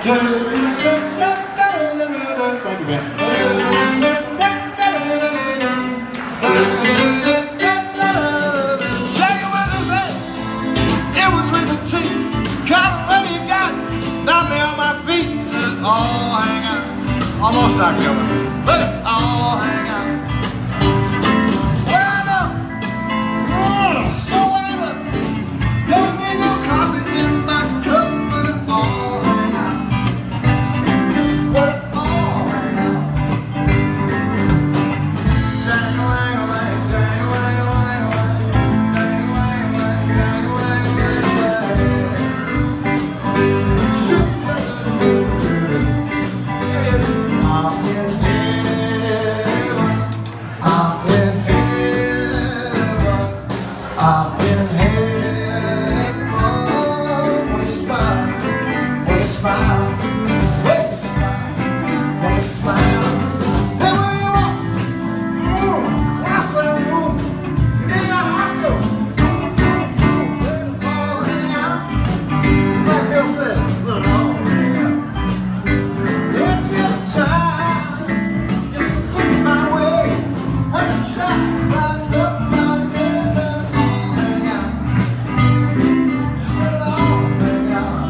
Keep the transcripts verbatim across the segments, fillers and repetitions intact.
Thank you, man. Jackie Wilson said, it was with the tea. Kind of love you got, knocked me on my feet. Oh, hang on. Almost knocked me over. Look at it. Oh, hang on. Well, I know. Oh, so out of. Don't need no coffee in my cup, but it all hang on. Just what it all hang on. Dang-a-lang-a-lang, dang-a-lang-a-lang, dang-a-lang-a-lang, dang-a-lang-a-lang. Shoot, yes, I'm in heaven, I'm in heaven, I'm in heaven. When you smile, when you smile, when you smile, when you smile. Hey, where you at? Mm, I say, boom, you ain't got hot though. Boom, boom, boom, let it all hang out. It's like Bill said, let it all hang out. If you're tired, you look my way. When you try to find up my day, let it all hang out. Just let it all hang out.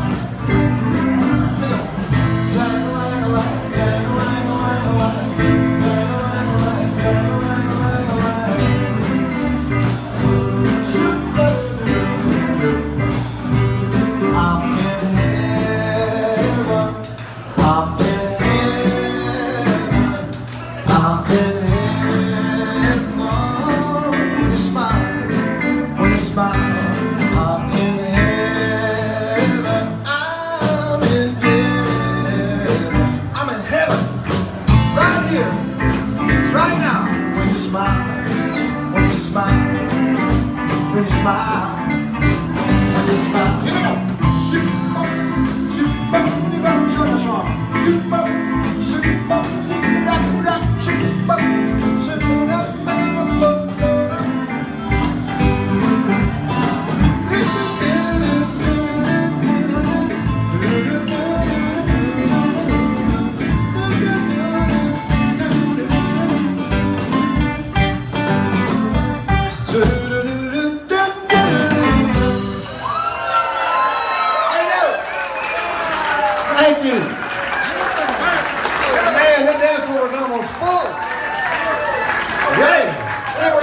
Dang-a-lang-a-lang, dang-a-lang-a-lang, dang-a-lang-a-lang, dang-a-lang-a-lang. I'm in heaven, I'm in heaven, I'm in heaven. When you smile, when you smile, I'm in heaven, I'm in heaven, I'm in heaven, right here, right now. When you smile, when you smile, when you smile, when you smile. Here we go. Shoot up, shoot up, you got to show us wrong. Shoot up, shoot up, shoot up, shoot up, shoot up, shoot up, Thank you. Man, that dance floor was almost